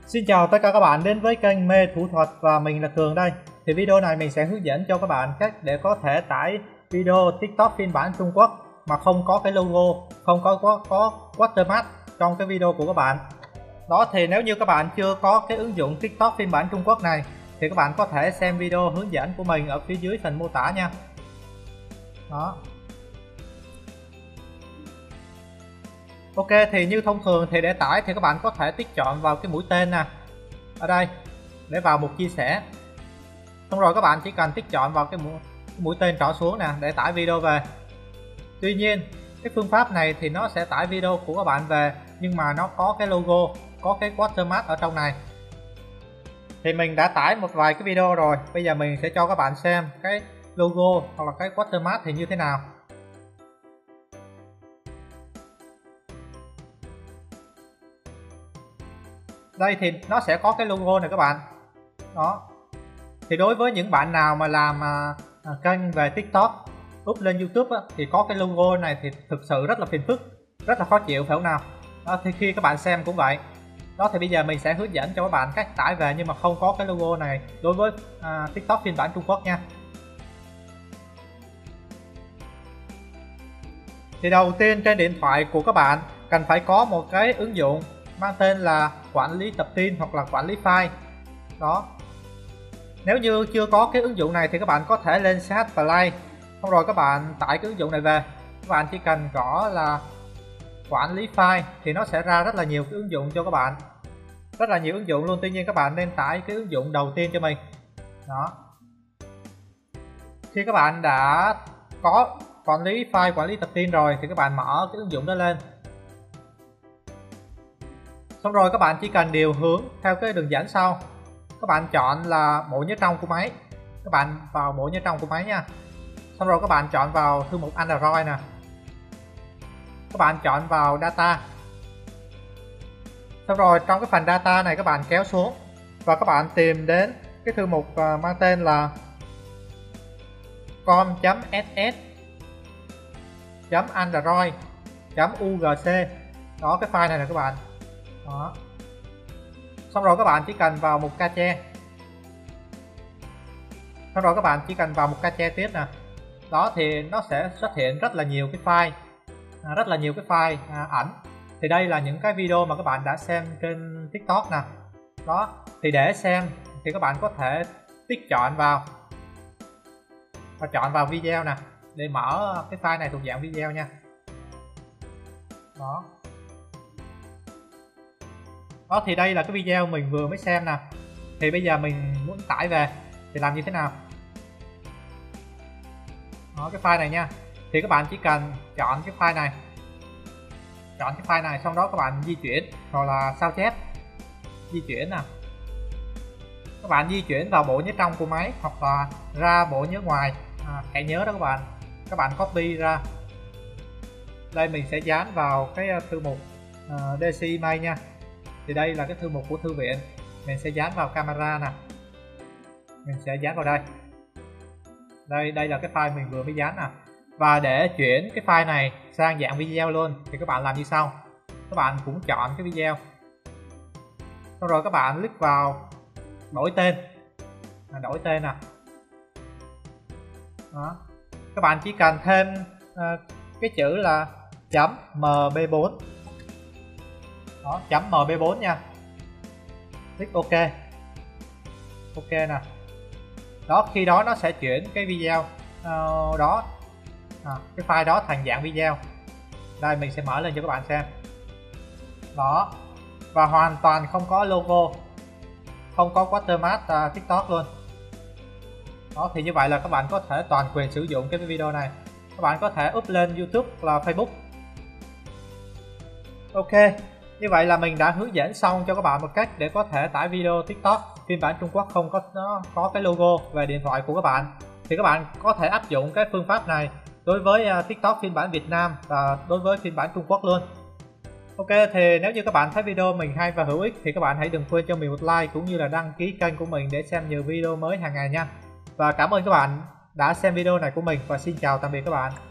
Xin chào tất cả các bạn đến với kênh Mê Thủ Thuật và mình là Cường đây. Thì video này mình sẽ hướng dẫn cho các bạn cách để có thể tải video TikTok phiên bản Trung Quốc mà không có cái logo, không có watermark trong cái video của các bạn. Đó, thì nếu như các bạn chưa có cái ứng dụng TikTok phiên bản Trung Quốc này thì các bạn có thể xem video hướng dẫn của mình ở phía dưới phần mô tả nha. Đó. Ok, thì như thông thường thì để tải thì các bạn có thể tích chọn vào cái mũi tên nè, ở đây để vào mục chia sẻ. Xong rồi các bạn chỉ cần tích chọn vào cái mũi tên trỏ xuống nè để tải video về. Tuy nhiên cái phương pháp này thì nó sẽ tải video của các bạn về nhưng mà nó có cái logo, có cái watermark ở trong này. Thì mình đã tải một vài cái video rồi, bây giờ mình sẽ cho các bạn xem cái logo hoặc là cái watermark thì như thế nào. Đây thì nó sẽ có cái logo này các bạn. Đó. Thì đối với những bạn nào mà làm kênh về TikTok up lên YouTube á, thì có cái logo này thì thực sự rất là phiền phức, rất là khó chịu phải không nào? Đó, thì khi các bạn xem cũng vậy. Đó, thì bây giờ mình sẽ hướng dẫn cho các bạn cách tải về nhưng mà không có cái logo này đối với TikTok phiên bản Trung Quốc nha. Thì đầu tiên trên điện thoại của các bạn cần phải có một cái ứng dụng mang tên là quản lý tập tin hoặc là quản lý file. Đó. Nếu như chưa có cái ứng dụng này thì các bạn có thể lên CH Play, xong rồi các bạn tải cái ứng dụng này về. Các bạn chỉ cần gõ là quản lý file thì nó sẽ ra rất là nhiều cái ứng dụng cho các bạn, rất là nhiều ứng dụng luôn. Tuy nhiên các bạn nên tải cái ứng dụng đầu tiên cho mình. Đó. Khi các bạn đã có quản lý file, quản lý tập tin rồi thì các bạn mở cái ứng dụng đó lên. Xong rồi các bạn chỉ cần điều hướng theo cái đường dẫn sau. Các bạn chọn là bộ nhớ trong của máy. Các bạn vào bộ nhớ trong của máy nha. Xong rồi các bạn chọn vào thư mục Android nè. Các bạn chọn vào data. Xong rồi trong cái phần data này các bạn kéo xuống và các bạn tìm đến cái thư mục mang tên là com.ss.android.ugc. Đó, cái file này nè các bạn. Đó. Xong rồi các bạn chỉ cần vào mục cache. Xong rồi các bạn chỉ cần vào mục cache tiếp nè. Đó, thì nó sẽ xuất hiện rất là nhiều cái file, rất là nhiều cái file ảnh. Thì đây là những cái video mà các bạn đã xem trên TikTok nè. Đó, thì để xem thì các bạn có thể tích chọn vào và chọn vào video nè để mở cái file này thuộc dạng video nha. Đó. Đó, thì đây là cái video mình vừa mới xem nè. Thì bây giờ mình muốn tải về thì làm như thế nào? Đó, cái file này nha. Thì các bạn chỉ cần chọn cái file này, chọn cái file này, xong đó các bạn di chuyển hoặc là sao chép, di chuyển nè. Các bạn di chuyển vào bộ nhớ trong của máy hoặc là ra bộ nhớ ngoài, thẻ nhớ đó các bạn. Các bạn copy ra. Đây mình sẽ dán vào cái thư mục DC Email nha. Thì đây là cái thư mục của thư viện, mình sẽ dán vào camera nè, mình sẽ dán vào đây. Đây là cái file mình vừa mới dán nè. Và để chuyển cái file này sang dạng video luôn thì các bạn làm như sau. Các bạn cũng chọn cái video, xong rồi các bạn click vào đổi tên, đổi tên nè. Đó. Các bạn chỉ cần thêm cái chữ là .mb4. Đó, .mb4 nha. Click OK. OK nè. Đó, khi đó nó sẽ chuyển cái video đó, cái file đó thành dạng video. Đây mình sẽ mở lên cho các bạn xem. Đó. Và hoàn toàn không có logo, không có watermark TikTok luôn. Đó, thì như vậy là các bạn có thể toàn quyền sử dụng cái video này. Các bạn có thể up lên YouTube là Facebook. Ok. Như vậy là mình đã hướng dẫn xong cho các bạn một cách để có thể tải video TikTok phiên bản Trung Quốc không có cái logo về điện thoại của các bạn. Thì các bạn có thể áp dụng cái phương pháp này đối với TikTok phiên bản Việt Nam và đối với phiên bản Trung Quốc luôn. Ok, thì nếu như các bạn thấy video mình hay và hữu ích thì các bạn hãy đừng quên cho mình một like cũng như là đăng ký kênh của mình để xem nhiều video mới hàng ngày nha. Và cảm ơn các bạn đã xem video này của mình và xin chào tạm biệt các bạn.